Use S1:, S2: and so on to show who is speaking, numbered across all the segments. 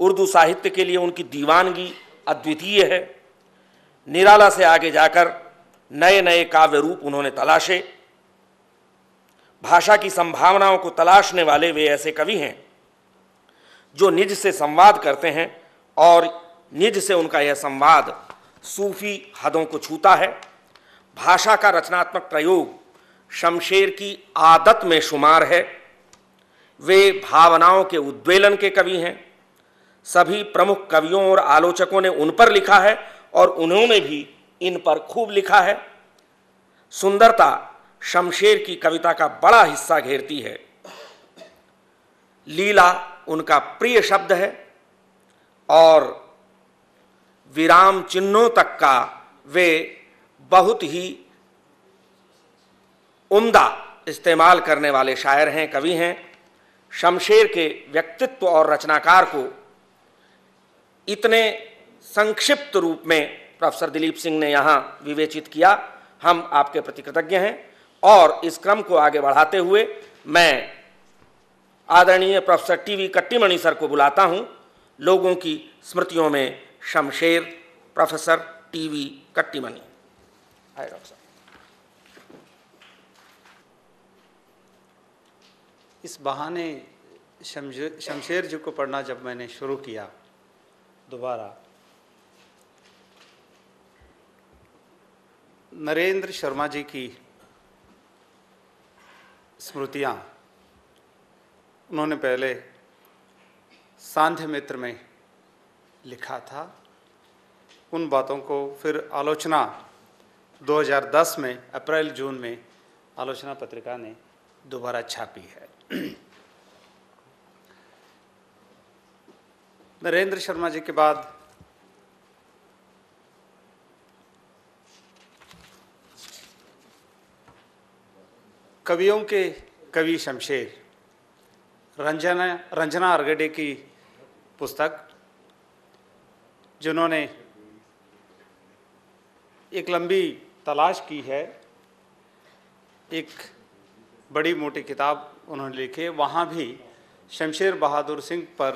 S1: उर्दू साहित्य के लिए उनकी दीवानगी अद्वितीय है। निराला से आगे जाकर नए नए काव्य रूप उन्होंने तलाशे। भाषा की संभावनाओं को तलाशने वाले वे ऐसे कवि हैं जो निज से संवाद करते हैं और निज से उनका यह संवाद सूफी हदों को छूता है। भाषा का रचनात्मक प्रयोग शमशेर की आदत में शुमार है। वे भावनाओं के उद्वेलन के कवि हैं। सभी प्रमुख कवियों और आलोचकों ने उन पर लिखा है और उन्होंने भी इन पर खूब लिखा है। सुंदरता शमशेर की कविता का बड़ा हिस्सा घेरती है। लीला उनका प्रिय शब्द है और विराम चिन्हों तक का वे बहुत ही उम्दा इस्तेमाल करने वाले शायर हैं, कवि हैं। शमशेर के व्यक्तित्व और रचनाकार को इतने संक्षिप्त रूप में प्रोफेसर दिलीप सिंह ने यहाँ विवेचित किया। हम आपके प्रति कृतज्ञ हैं और इस क्रम को आगे बढ़ाते हुए मैं आदरणीय प्रोफेसर टीवी कट्टीमणि सर को बुलाता हूँ। लोगों की स्मृतियों में Shamsher, professor TV Kattimani. Hi doctor साहब।
S2: इस बहाने शमशेर जी को पढ़ना जब मैंने शुरू किया दोबारा, नरेंद्र शर्मा जी की स्मृतियाँ उन्होंने पहले सांध्य मित्र में लिखा था। उन बातों को फिर आलोचना 2010 में अप्रैल जून में आलोचना पत्रिका ने दोबारा छापी है। नरेंद्र शर्मा जी के बाद कवियों के कवि शमशेर, रंजना अरगड़े की पुस्तक, जिन्होंने एक लंबी तलाश की है, एक बड़ी मोटी किताब उन्होंने लिखी। वहाँ भी शमशेर बहादुर सिंह पर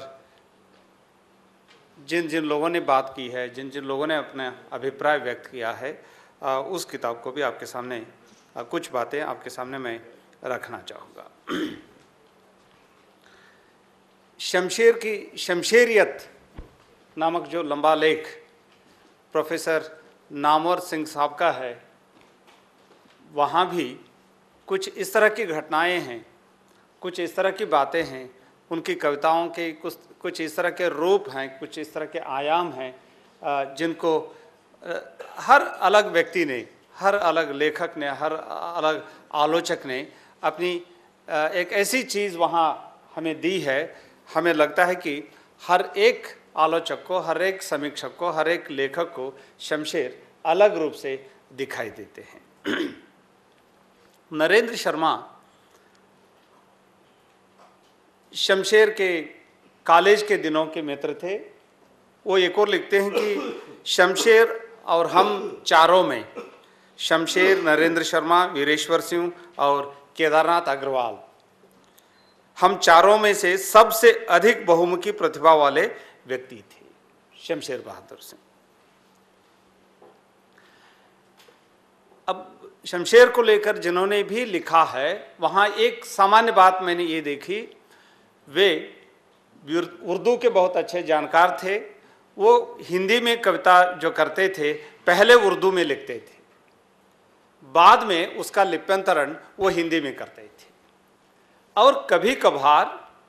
S2: जिन जिन लोगों ने बात की है, जिन जिन लोगों ने अपना अभिप्राय व्यक्त किया है, उस किताब को भी आपके सामने कुछ बातें आपके सामने मैं रखना चाहूँगा। शमशेर की शमशेरियत नामक जो लंबा लेख प्रोफेसर नामवर सिंह साहब का है, वहाँ भी कुछ इस तरह की घटनाएं हैं, कुछ इस तरह की बातें हैं, उनकी कविताओं के कुछ इस तरह के रूप हैं, कुछ इस तरह के आयाम हैं, जिनको हर अलग व्यक्ति ने, हर अलग लेखक ने, हर अलग आलोचक ने अपनी एक ऐसी चीज़ वहाँ हमें दी है। हमें लगता है कि हर एक आलोचक को, हर एक समीक्षक को, हर एक लेखक को शमशेर अलग रूप से दिखाई देते हैं। नरेंद्र शर्मा शमशेर के कॉलेज के दिनों के मित्र थे। वो एक और लिखते हैं कि शमशेर और हम चारों में, शमशेर, नरेंद्र शर्मा, वीरेश्वर सिंह और केदारनाथ अग्रवाल, हम चारों में से सबसे अधिक बहुमुखी प्रतिभा वाले व्यक्ति थे शमशेर बहादुर सिंह। अब शमशेर को लेकर जिन्होंने भी लिखा है, वहाँ एक सामान्य बात मैंने ये देखी, वे उर्दू के बहुत अच्छे जानकार थे। वो हिंदी में कविता जो करते थे, पहले उर्दू में लिखते थे, बाद में उसका लिप्यंतरण वो हिंदी में करते थे। और कभी कभार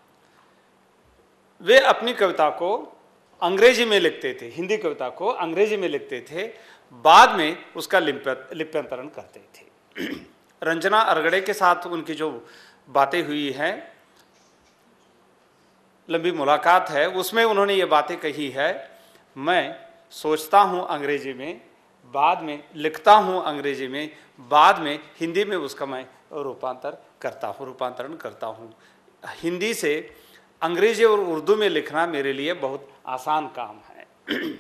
S2: वे अपनी कविता को अंग्रेजी में लिखते थे, हिंदी कविता को अंग्रेजी में लिखते थे, बाद में उसका लिप्यंतरण करते थे। रंजना अरगड़े के साथ उनकी जो बातें हुई हैं, लंबी मुलाकात है, उसमें उन्होंने ये बातें कही है, मैं सोचता हूँ अंग्रेजी में, बाद में लिखता हूँ अंग्रेजी में, बाद में हिंदी में उसका मैं रूपांतरण करता हूँ। हिंदी से अंग्रेजी और उर्दू में लिखना मेरे लिए बहुत आसान काम है।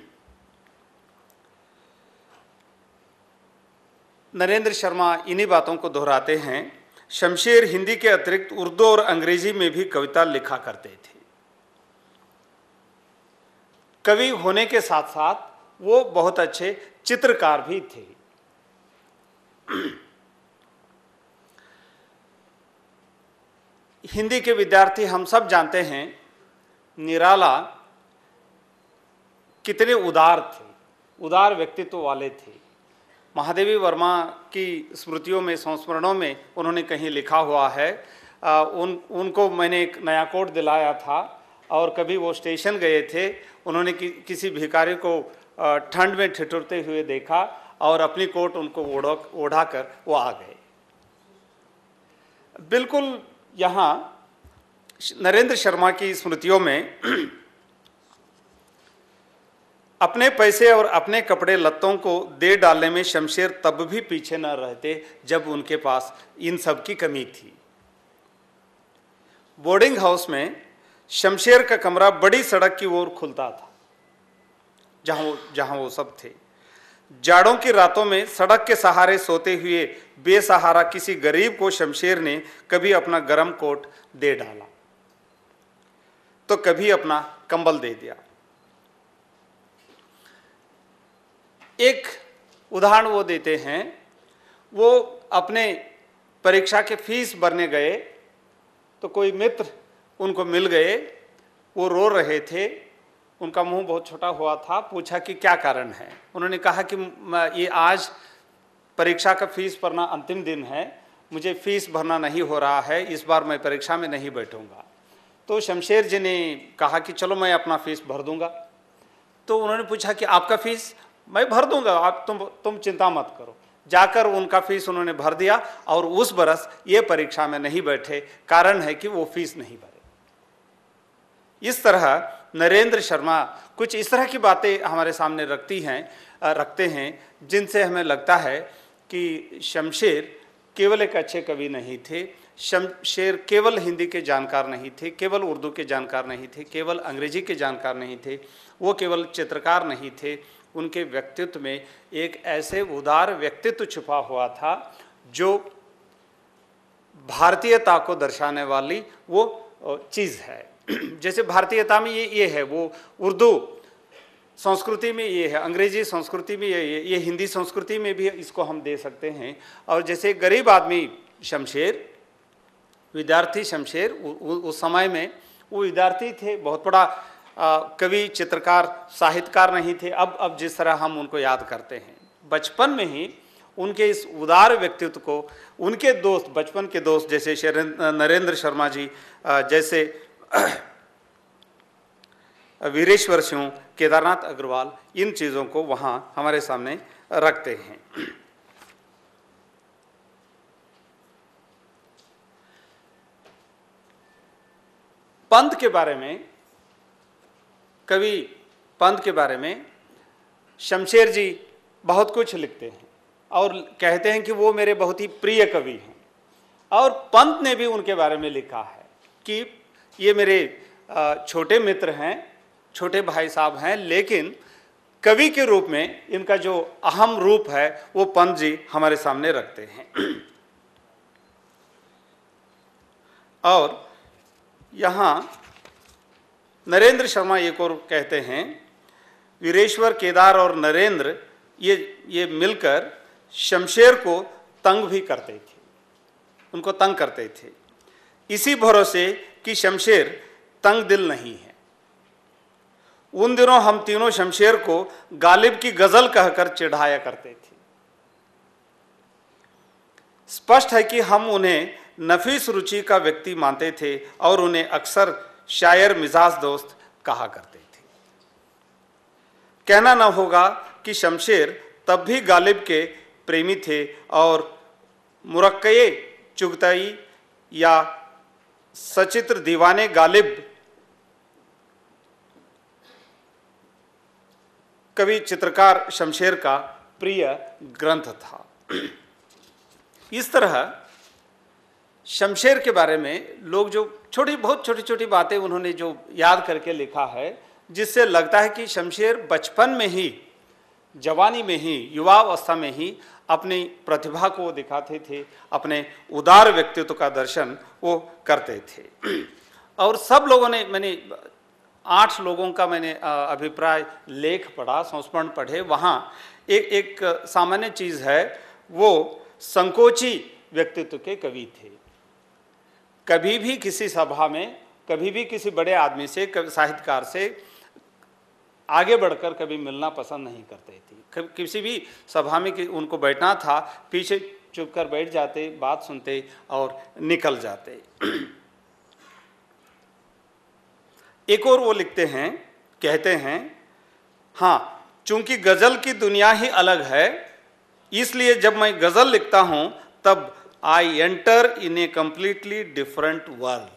S2: नरेंद्र शर्मा इन्हीं बातों को दोहराते हैं। शमशेर हिंदी के अतिरिक्त उर्दू और अंग्रेजी में भी कविता लिखा करते थे। कवि होने के साथ साथ वो बहुत अच्छे चित्रकार भी थे। हिंदी के विद्यार्थी हम सब जानते हैं निराला कितने उदार थे, उदार व्यक्तित्व वाले थे। महादेवी वर्मा की स्मृतियों में, संस्मरणों में उन्होंने कहीं लिखा हुआ है, उनको मैंने एक नया कोट दिलाया था और कभी वो स्टेशन गए थे, उन्होंने किसी भिखारी को ठंड में ठिठुरते हुए देखा और अपनी कोट उनको ओढ़ा कर वो आ गए। बिल्कुल यहाँ नरेंद्र शर्मा की स्मृतियों में अपने पैसे और अपने कपड़े लत्तों को दे डालने में शमशेर तब भी पीछे न रहते जब उनके पास इन सब की कमी थी। बोर्डिंग हाउस में शमशेर का कमरा बड़ी सड़क की ओर खुलता था, जहां वो सब थे। जाड़ों की रातों में सड़क के सहारे सोते हुए बेसहारा किसी गरीब को शमशेर ने कभी अपना गर्म कोट दे डाला तो कभी अपना कंबल दे दिया। एक उदाहरण वो देते हैं, वो अपने परीक्षा के फीस भरने गए तो कोई मित्र उनको मिल गए, वो रो रहे थे, उनका मुंह बहुत छोटा हुआ था। पूछा कि क्या कारण है। उन्होंने कहा कि ये आज परीक्षा का फीस भरना अंतिम दिन है, मुझे फीस भरना नहीं हो रहा है, इस बार मैं परीक्षा में नहीं बैठूंगा। तो शमशेर जी ने कहा कि चलो मैं अपना फीस भर दूंगा। तो उन्होंने पूछा कि आपका फीस? मैं भर दूंगा, आप तुम चिंता मत करो। जाकर उनका फीस उन्होंने भर दिया और उस बरस ये परीक्षा में नहीं बैठे। कारण है कि वो फीस नहीं भरे। इस तरह नरेंद्र शर्मा कुछ इस तरह की बातें हमारे सामने रखते हैं जिनसे हमें लगता है कि शमशेर केवल एक अच्छे कवि नहीं थे, शमशेर केवल हिंदी के जानकार नहीं थे, केवल उर्दू के जानकार नहीं थे, केवल अंग्रेजी के जानकार नहीं थे, वो केवल चित्रकार नहीं थे। उनके व्यक्तित्व में एक ऐसे उदार व्यक्तित्व छुपा हुआ था जो भारतीयता को दर्शाने वाली वो चीज़ है। जैसे भारतीयता में ये है, वो उर्दू संस्कृति में ये है, अंग्रेजी संस्कृति में ये हिंदी संस्कृति में भी इसको हम दे सकते हैं। और जैसे गरीब आदमी शमशेर, विद्यार्थी शमशेर, उस समय में वो विद्यार्थी थे, बहुत बड़ा कवि, चित्रकार, साहित्यकार नहीं थे अब जिस तरह हम उनको याद करते हैं। बचपन में ही उनके इस उदार व्यक्तित्व को उनके दोस्त, बचपन के दोस्त जैसे नरेंद्र शर्मा जी, जैसे वीरेश्वर सिंह, केदारनाथ अग्रवाल, इन चीज़ों को वहाँ हमारे सामने रखते हैं। पंत के बारे में, कवि पंत के बारे में शमशेर जी बहुत कुछ लिखते हैं और कहते हैं कि वो मेरे बहुत ही प्रिय कवि हैं। और पंत ने भी उनके बारे में लिखा है कि ये मेरे छोटे मित्र हैं, छोटे भाई साहब हैं, लेकिन कवि के रूप में इनका जो अहम रूप है वो पंत जी हमारे सामने रखते हैं। और यहाँ नरेंद्र शर्मा एक और कहते हैं, वीरेश्वर, केदार और नरेंद्र ये मिलकर शमशेर को तंग भी करते थे, उनको तंग करते थे, इसी भरोसे कि शमशेर तंग दिल नहीं है। उन दिनों हम तीनों शमशेर को गालिब की गजल कहकर चिढ़ाया करते थे। स्पष्ट है कि हम उन्हें नफीस रुचि का व्यक्ति मानते थे और उन्हें अक्सर शायर मिजाज दोस्त कहा करते थे। कहना न होगा कि शमशेर तब भी गालिब के प्रेमी थे और मुरक्के चुगताई या सचित्र दीवाने गालिब कवि चित्रकार शमशेर का प्रिय ग्रंथ था। इस तरह शमशेर के बारे में लोग जो बहुत छोटी छोटी बातें उन्होंने जो याद करके लिखा है, जिससे लगता है कि शमशेर बचपन में ही, जवानी में ही, युवावस्था में ही अपनी प्रतिभा को दिखाते थे, अपने उदार व्यक्तित्व का दर्शन वो करते थे। और सब लोगों ने, मैंने 8 लोगों का मैंने अभिप्राय लेख पढ़ा, संस्मरण पढ़े। वहाँ एक सामान्य चीज़ है, वो संकोची व्यक्तित्व के कवि थे। कभी भी किसी सभा में, कभी भी किसी बड़े आदमी से, साहित्यकार से आगे बढ़कर कभी मिलना पसंद नहीं करते थे। किसी भी सभा में उनको बैठना था, पीछे चुप कर बैठ जाते, बात सुनते और निकल जाते। एक और वो लिखते हैं, कहते हैं, हाँ, चूंकि गज़ल की दुनिया ही अलग है, इसलिए जब मैं गज़ल लिखता हूं तब I enter in a completely different world.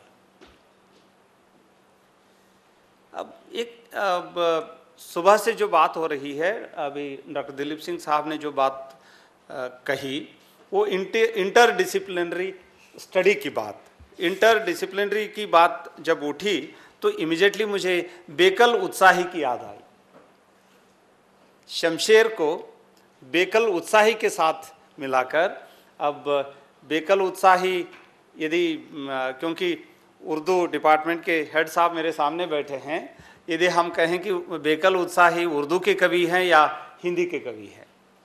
S2: अब सुबह से जो बात हो रही है, अभी डॉक्टर दिलीप सिंह साहब ने जो बात कही, वो इंटरडिसिप्लिनरी स्टडी की बात, इंटरडिसिप्लिनरी की बात जब उठी तो इमीडिएटली मुझे बेकल उत्साही की याद आई। शमशेर को बेकल उत्साही के साथ मिलाकर, अब बेकल उत्साही यदि, क्योंकि उर्दू डिपार्टमेंट के हेड साहब मेरे सामने बैठे हैं, यदि हम कहें कि बेकल उत्साही उर्दू के कवि हैं या हिंदी के कवि हैं,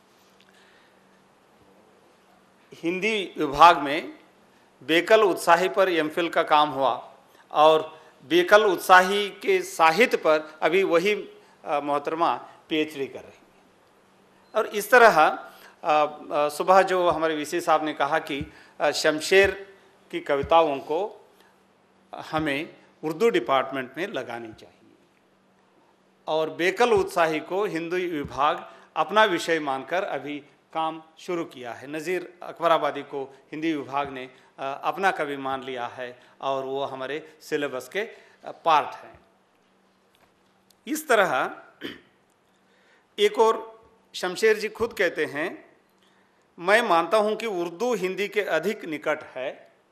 S2: हिंदी विभाग में बेकल उत्साही पर एमफिल का काम हुआ और बेकल उत्साही के साहित्य पर अभी वही मोहतरमा पीएचडी कर रही हैं। और इस तरह सुबह जो हमारे वीसी साहब ने कहा कि शमशेर की कविताओं को हमें उर्दू डिपार्टमेंट में लगानी चाहिए और बेकल उत्साही को हिंदी विभाग अपना विषय मानकर अभी काम शुरू किया है। नज़ीर अकबराबादी को हिंदी विभाग ने अपना कवि मान लिया है और वो हमारे सिलेबस के पार्ट हैं। इस तरह एक और शमशेर जी खुद कहते हैं, मैं मानता हूं कि उर्दू हिंदी के अधिक निकट है,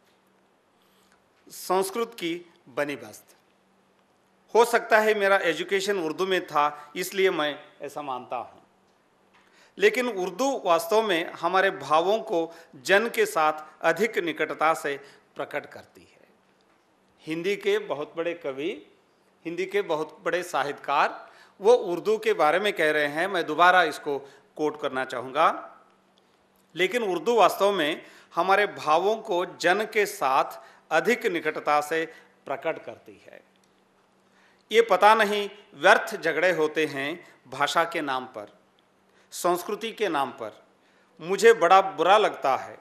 S2: संस्कृत की बनी बस्त। हो सकता है मेरा एजुकेशन उर्दू में था, इसलिए मैं ऐसा मानता हूं, लेकिन उर्दू वास्तव में हमारे भावों को जन के साथ अधिक निकटता से प्रकट करती है। हिंदी के बहुत बड़े कवि, हिंदी के बहुत बड़े साहित्यकार वो उर्दू के बारे में कह रहे हैं, मैं दोबारा इसको कोट करना चाहूँगा, लेकिन उर्दू वास्तव में हमारे भावों को जन के साथ अधिक निकटता से प्रकट करती है। ये पता नहीं व्यर्थ झगड़े होते हैं भाषा के नाम पर, संस्कृति के नाम पर, मुझे बड़ा बुरा लगता है।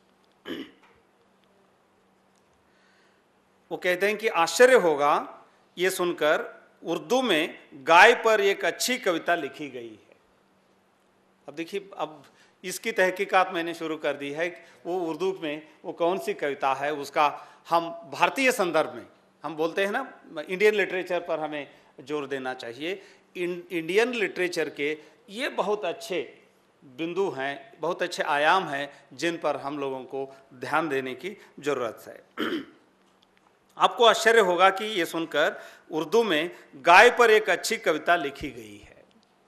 S2: वो कहते हैं कि आश्चर्य होगा ये सुनकर, उर्दू में गाय पर एक अच्छी कविता लिखी गई है। अब देखिए, अब इसकी तहकीकात मैंने शुरू कर दी है, वो उर्दू में वो कौन सी कविता है, उसका हम भारतीय संदर्भ में, हम बोलते हैं ना इंडियन लिटरेचर पर हमें जोर देना चाहिए। इंडियन लिटरेचर के ये बहुत अच्छे बिंदु हैं, बहुत अच्छे आयाम हैं जिन पर हम लोगों को ध्यान देने की ज़रूरत है। आपको आश्चर्य होगा कि ये सुनकर उर्दू में गाय पर एक अच्छी कविता लिखी गई है।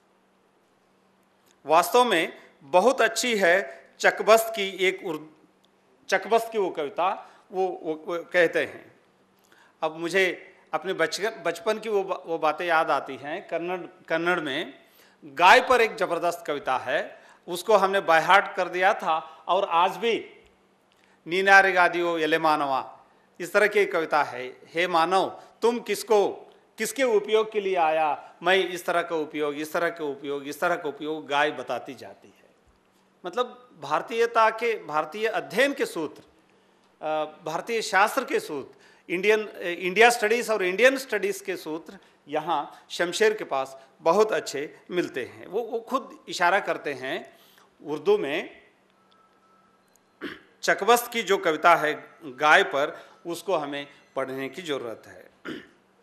S2: वास्तव में बहुत अच्छी है। चकबस्त की वो कविता वो कहते हैं। अब मुझे अपने बचपन की वो बातें याद आती हैं। कन्नड़ में गाय पर एक ज़बरदस्त कविता है, उसको हमने बाय हार्ट कर दिया था और आज भी नीनारिगादियो एले मानवा, इस तरह की कविता है। हे मानव, तुम किसके उपयोग के लिए आया, मैं इस तरह का उपयोग, इस तरह का उपयोग, इस तरह का उपयोग गाय बताती जाती है। मतलब भारतीयता के, भारतीय अध्ययन के सूत्र, भारतीय शास्त्र के सूत्र, इंडिया स्टडीज़ और इंडियन स्टडीज़ के सूत्र यहाँ शमशेर के पास बहुत अच्छे मिलते हैं। वो खुद इशारा करते हैं उर्दू में चकबस्त की जो कविता है गाय पर, उसको हमें पढ़ने की जरूरत है।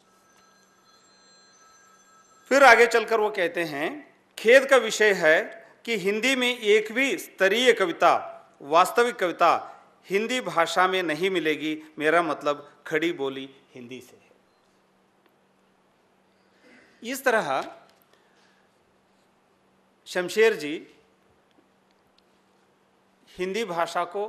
S2: फिर आगे चलकर वो कहते हैं, खेद का विषय है कि हिंदी में एक भी स्तरीय कविता, वास्तविक कविता हिंदी भाषा में नहीं मिलेगी। मेरा मतलब खड़ी बोली हिंदी से है। इस तरह शमशेर जी हिंदी भाषा को,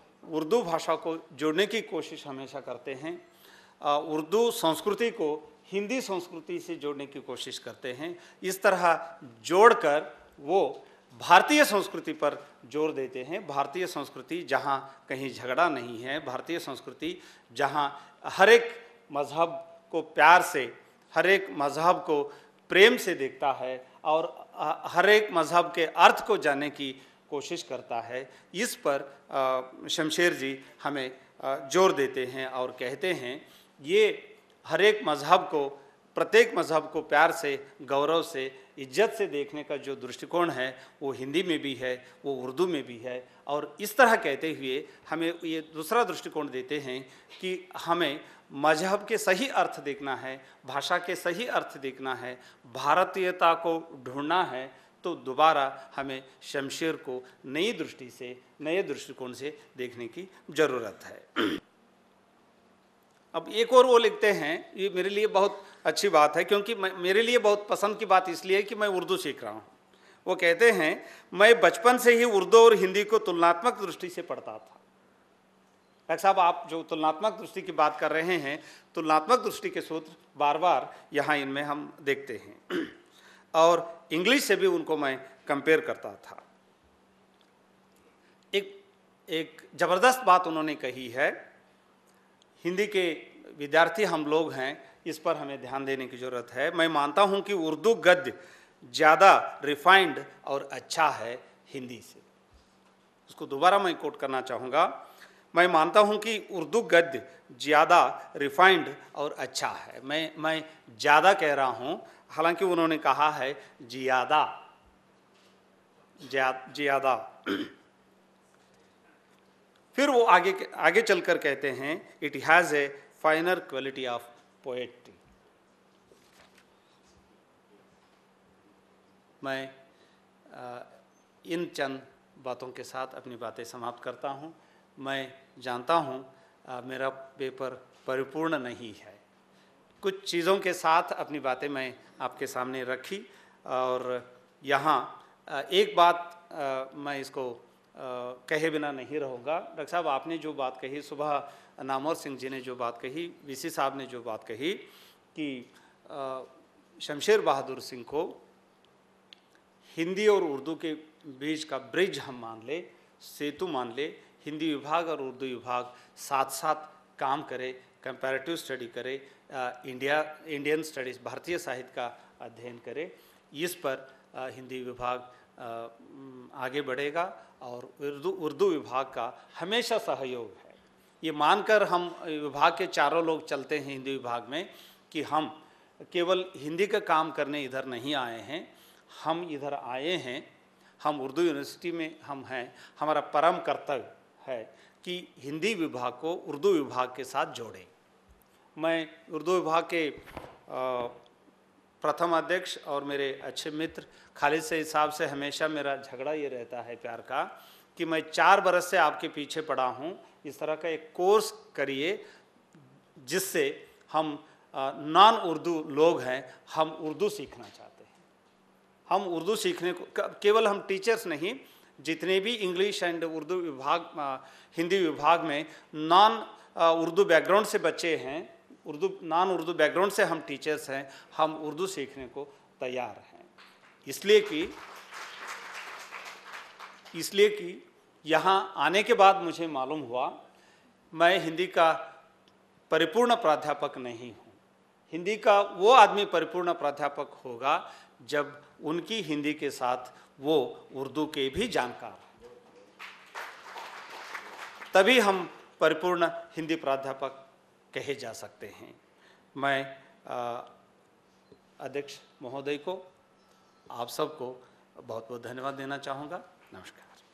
S2: उर्दू भाषा को जोड़ने की कोशिश हमेशा करते हैं। उर्दू संस्कृति को हिंदी संस्कृति से जोड़ने की कोशिश करते हैं। इस तरह जोड़कर वो भारतीय संस्कृति पर जोर देते हैं। भारतीय संस्कृति जहाँ कहीं झगड़ा नहीं है, भारतीय संस्कृति जहाँ हर एक मज़हब को प्यार से, हर एक मज़हब को प्रेम से देखता है और हर एक मज़हब के अर्थ को जानने की कोशिश करता है, इस पर शमशेर जी हमें जोर देते हैं और कहते हैं ये हर एक मज़हब को, प्रत्येक मज़हब को प्यार से, गौरव से, इज्जत से देखने का जो दृष्टिकोण है वो हिंदी में भी है, वो उर्दू में भी है। और इस तरह कहते हुए हमें ये दूसरा दृष्टिकोण देते हैं कि हमें मज़हब के सही अर्थ देखना है, भाषा के सही अर्थ देखना है, भारतीयता को ढूंढना है, तो दोबारा हमें शमशेर को नई दृष्टि से, नए दृष्टिकोण से देखने की ज़रूरत है। अब एक और वो लिखते हैं, ये मेरे लिए बहुत अच्छी बात है, क्योंकि मेरे लिए बहुत पसंद की बात इसलिए है कि मैं उर्दू सीख रहा हूँ। वो कहते हैं मैं बचपन से ही उर्दू और हिंदी को तुलनात्मक दृष्टि से पढ़ता था। डॉक्टर साहब, आप जो तुलनात्मक दृष्टि की बात कर रहे हैं, तुलनात्मक दृष्टि के सूत्र बार बार यहाँ इनमें हम देखते हैं और इंग्लिश से भी उनको मैं कंपेयर करता था। एक ज़बरदस्त बात उन्होंने कही है, हिंदी के विद्यार्थी हम लोग हैं, इस पर हमें ध्यान देने की ज़रूरत है। मैं मानता हूं कि उर्दू गद्य ज़्यादा रिफाइंड और अच्छा है हिंदी से। उसको दोबारा मैं कोट करना चाहूँगा, मैं मानता हूं कि उर्दू गद्य ज़्यादा रिफाइंड और अच्छा है। मैं ज़्यादा कह रहा हूं, हालांकि उन्होंने कहा है ज़्यादा। फिर वो आगे चलकर कहते हैं it has a finer quality of poetry. मैं इन चंद बातों के साथ अपनी बातें समाप्त करता हूँ। मैं जानता हूँ मेरा पेपर परिपूर्ण नहीं है, कुछ चीज़ों के साथ अपनी बातें मैं आपके सामने रखी और यहाँ एक बात मैं इसको कहे बिना नहीं रहूँगा। डॉक्टर साहब, आपने जो बात कही, सुबह नामवर सिंह जी ने जो बात कही, वीसी साहब ने जो बात कही कि शमशेर बहादुर सिंह को हिंदी और उर्दू के बीच का ब्रिज हम मान ले, सेतु मान ले, हिंदी विभाग और उर्दू विभाग साथ साथ काम करे, कंपैरेटिव स्टडी करे, इंडियन स्टडीज़, भारतीय साहित्य का अध्ययन करे, इस पर हिंदी विभाग आगे बढ़ेगा और उर्दू विभाग का हमेशा सहयोग है। ये मानकर हम विभाग के चारों लोग चलते हैं हिंदी विभाग में कि हम केवल हिंदी का काम करने इधर नहीं आए हैं, हम इधर आए हैं, हम उर्दू यूनिवर्सिटी में हम हैं, हमारा परम कर्तव्य है कि हिंदी विभाग को उर्दू विभाग के साथ जोड़ें। मैं उर्दू विभाग के प्रथम अध्यक्ष और मेरे अच्छे मित्र खालिद सईद साहब से हमेशा मेरा झगड़ा ये रहता है प्यार का कि मैं 4 बरस से आपके पीछे पड़ा हूँ, इस तरह का एक कोर्स करिए जिससे हम नॉन उर्दू लोग हैं, हम उर्दू सीखना चाहते हैं। हम उर्दू सीखने को केवल हम टीचर्स नहीं, जितने भी इंग्लिश एंड उर्दू विभाग, हिंदी विभाग में नॉन उर्दू बैकग्राउंड से बच्चे हैं, नॉन उर्दू बैकग्राउंड से हम टीचर्स हैं, हम उर्दू सीखने को तैयार हैं। इसलिए कि यहाँ आने के बाद मुझे मालूम हुआ मैं हिंदी का परिपूर्ण प्राध्यापक नहीं हूँ। हिंदी का वो आदमी परिपूर्ण प्राध्यापक होगा जब उनकी हिंदी के साथ वो उर्दू के भी जानकार हैं, तभी हम परिपूर्ण हिंदी प्राध्यापक कहे जा सकते हैं। मैं अध्यक्ष महोदय को, आप सबको बहुत बहुत धन्यवाद देना चाहूँगा। नमस्कार।